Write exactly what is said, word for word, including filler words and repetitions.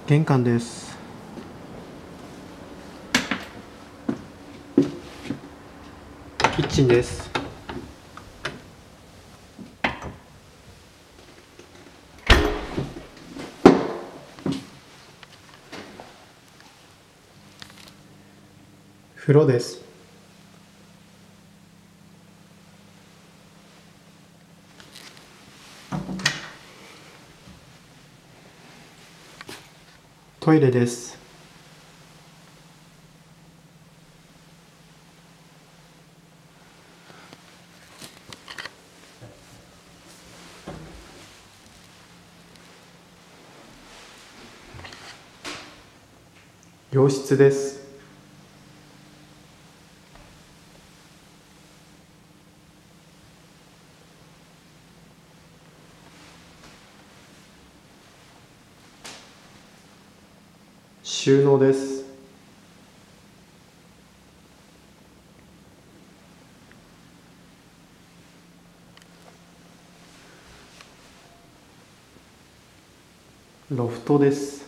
玄関です。キッチンです。風呂です。トイレです。洋室です。収納です。ロフトです。